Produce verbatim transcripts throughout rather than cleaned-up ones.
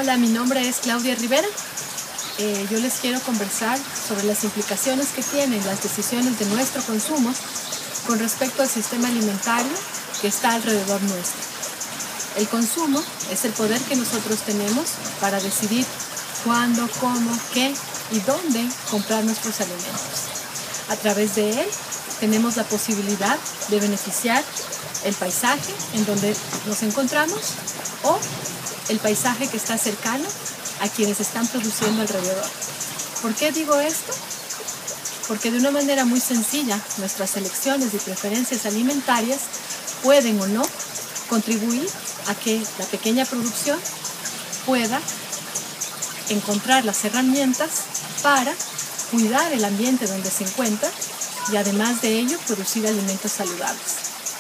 Hola, mi nombre es Claudia Rivera. Eh, yo les quiero conversar sobre las implicaciones que tienen las decisiones de nuestro consumo con respecto al sistema alimentario que está alrededor nuestro. El consumo es el poder que nosotros tenemos para decidir cuándo, cómo, qué y dónde comprar nuestros alimentos. A través de él tenemos la posibilidad de beneficiar el paisaje en donde nos encontramos o el paisaje que está cercano a quienes están produciendo alrededor. ¿Por qué digo esto? Porque de una manera muy sencilla nuestras elecciones y preferencias alimentarias pueden o no contribuir a que la pequeña producción pueda encontrar las herramientas para cuidar el ambiente donde se encuentra y además de ello producir alimentos saludables.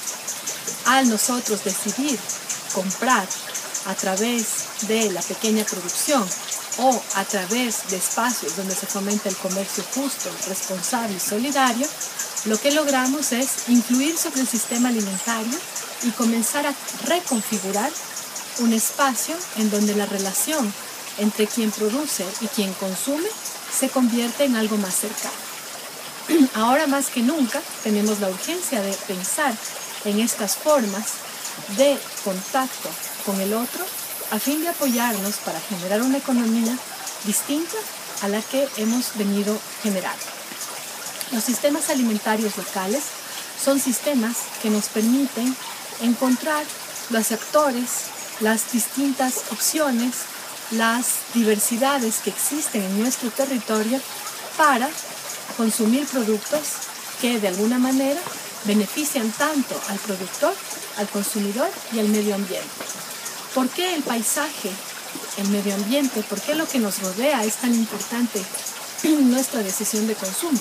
Al nosotros decidir comprar a través de la pequeña producción o a través de espacios donde se fomenta el comercio justo, responsable y solidario, lo que logramos es influir sobre el sistema alimentario y comenzar a reconfigurar un espacio en donde la relación entre quien produce y quien consume se convierte en algo más cercano. Ahora más que nunca tenemos la urgencia de pensar en estas formas de contacto con el otro a fin de apoyarnos para generar una economía distinta a la que hemos venido generando. Los sistemas alimentarios locales son sistemas que nos permiten encontrar los actores, las distintas opciones, las diversidades que existen en nuestro territorio para consumir productos que de alguna manera benefician tanto al productor, al consumidor y al medio ambiente. ¿Por qué el paisaje, el medio ambiente, por qué lo que nos rodea es tan importante en nuestra decisión de consumo?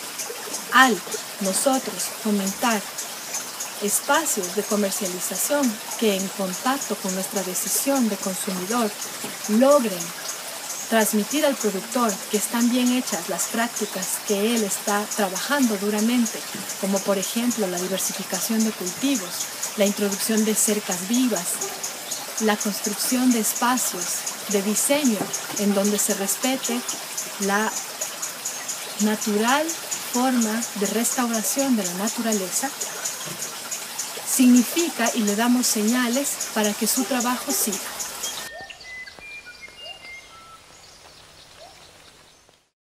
Al nosotros fomentar espacios de comercialización que en contacto con nuestra decisión de consumidor logren transmitir al productor que están bien hechas las prácticas que él está trabajando duramente, como por ejemplo la diversificación de cultivos, la introducción de cercas vivas, la construcción de espacios de diseño en donde se respete la natural forma de restauración de la naturaleza, significa y le damos señales para que su trabajo siga.